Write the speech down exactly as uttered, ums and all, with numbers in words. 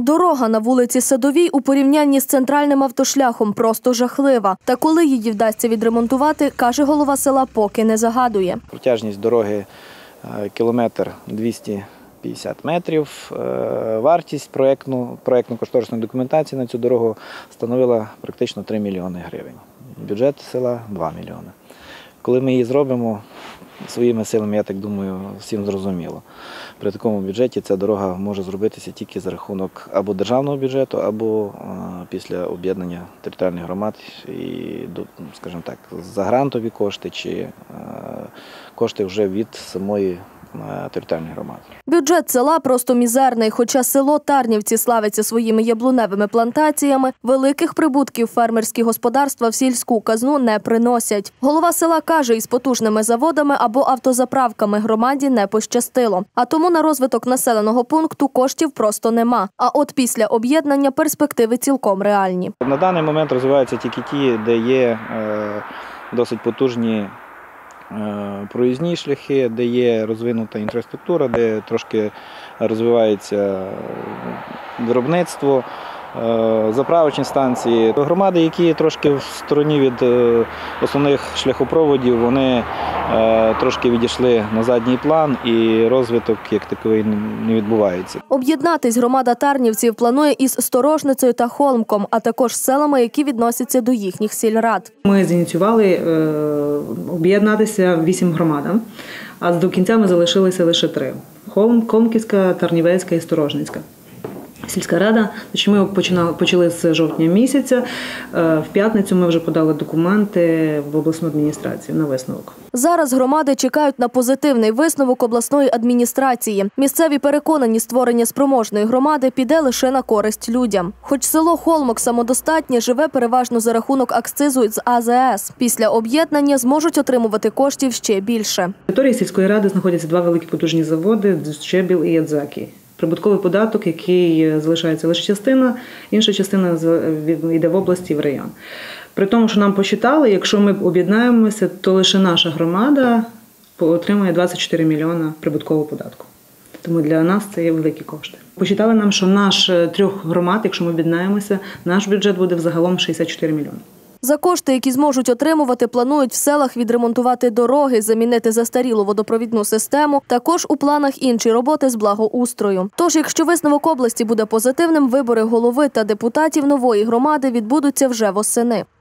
Дорога на вулиці Садовій у порівнянні з центральним автошляхом просто жахлива. Та коли її вдасться відремонтувати, каже голова села, поки не загадує. Протяжність дороги кілометр двісті п'ятдесят метрів. Вартість проєктну, проєктно-кошторисної документації на цю дорогу становила практично три мільйони гривень. Бюджет села – два мільйони. Коли ми її зробимо своїми силами, я так думаю, всім зрозуміло. При такому бюджеті ця дорога може зробитися тільки за рахунок або державного бюджету, або після об'єднання територіальних громад і, скажімо так, за грантові кошти чи кошти вже від самої територіальної громади. Бюджет села просто мізерний, хоча село Тарнівці славиться своїми яблуневими плантаціями, великих прибутків фермерські господарства в сільську казну не приносять. Голова села каже, із потужними заводами або автозаправками громаді не пощастило. А тому на розвиток населеного пункту коштів просто нема. А от після об'єднання перспективи цілком реальні. На даний момент розвиваються тільки ті, де є досить потужні проїзні шляхи, де є розвинута інфраструктура, де трошки розвивається виробництво, заправочні станції. Громади, які трошки в стороні від основних шляхопроводів, вони трошки відійшли на задній план і розвиток як таковий не відбувається. Об'єднатись громада Тарнівців планує із Сторожницею та Холмком, а також селами, які відносяться до їхніх сільрад. Ми зініціювали об'єднатися вісім громадам, а до кінця ми залишилися лише три – Холмківська, Тарнівецька і Сторожницька. Сільська рада, значить ми починали, почали з жовтня місяця. В п'ятницю ми вже подали документи в обласну адміністрацію на висновок. Зараз громади чекають на позитивний висновок обласної адміністрації. Місцеві переконані, створення спроможної громади піде лише на користь людям. Хоч село Холмок самодостатнє, живе переважно за рахунок акцизу з А З С. Після об'єднання зможуть отримувати коштів ще більше. На території сільської ради знаходяться два великі потужні заводи – Щебіл і Ядзакі. Прибутковий податок, який залишається лише частина, інша частина йде в області, в район. При тому, що нам посчитали, якщо ми об'єднаємося, то лише наша громада отримує двадцять чотири мільйони прибуткового податку. Тому для нас це є великі кошти. Посчитали нам, що наш трьох громад, якщо ми об'єднаємося, наш бюджет буде взагалом шістдесят чотири мільйони. За кошти, які зможуть отримувати, планують в селах відремонтувати дороги, замінити застарілу водопровідну систему. Також у планах інші роботи з благоустрою. Тож, якщо висновок області буде позитивним, вибори голови та депутатів нової громади відбудуться вже восени.